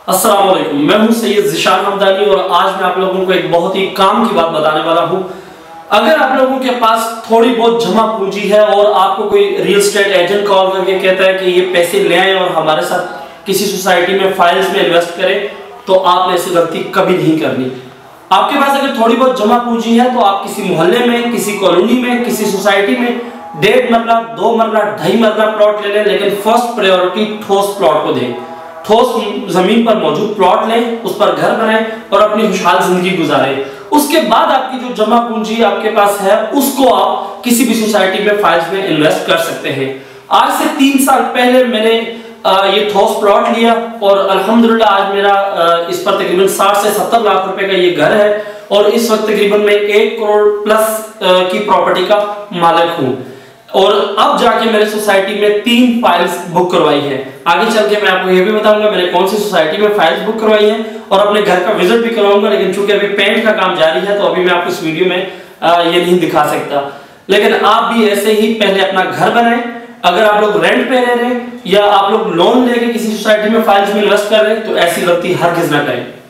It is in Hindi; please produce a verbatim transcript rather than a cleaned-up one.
अस्सलाम वालेकुम, मैं हूं सैयद ज़िशान हमदानी और आज मैं आप लोगों को एक बहुत ही काम की बात बताने वाला हूं। अगर आप लोगों के पास थोड़ी बहुत जमा पूंजी है और आपको कोई रियल एस्टेट एजेंट कॉल करके कहता है कि ये पैसे ले आए और हमारे साथ किसी सोसाइटी में फाइल्स में इन्वेस्ट करें, तो आपने ऐसी गलती कभी नहीं करनी। आपके पास अगर थोड़ी बहुत जमा पूंजी है तो आप किसी मोहल्ले में, किसी कॉलोनी में, किसी सोसाइटी में डेढ़ मरला, दो मरला, ढाई मरला प्लॉट ले लें, लेकिन फर्स्ट प्रायोरिटी ठोस प्लॉट को दें। ठोस जमीन पर मौजूद प्लॉट लें, उस पर घर बनाएं और अपनी खुशहाल जिंदगी गुजारें। उसके बाद आपकी जो जमा पूंजी आपके पास है उसको आप किसी भी सोसाइटी में फाइल्स में इन्वेस्ट कर सकते हैं। आज से तीन साल पहले मैंने आ, ये ठोस प्लॉट लिया और अल्हम्दुलिल्लाह आज मेरा आ, इस पर तकरीबन साठ से सत्तर लाख रुपए का ये घर है और इस वक्त तकरीबन मैं एक करोड़ प्लस की प्रॉपर्टी का मालिक हूँ। और अब जाके मैंने सोसाइटी में तीन फाइल्स बुक करवाई है। आगे चल के मैं आपको ये भी बताऊंगा मैंने कौन सी सोसाइटी में फाइल्स बुक करवाई है और अपने घर का विजिट भी करवाऊंगा, लेकिन चूंकि अभी पेंट का काम जारी है तो अभी मैं आपको इस वीडियो में आ, ये नहीं दिखा सकता। लेकिन आप भी ऐसे ही पहले अपना घर बनाएं। अगर आप लोग रेंट पे रह रहे हैं या आप लोग लोन लेके किसी सोसाइटी में फाइल्स में इन्वेस्ट कर रहे हैं तो ऐसी गलती हरगिज़ ना करें।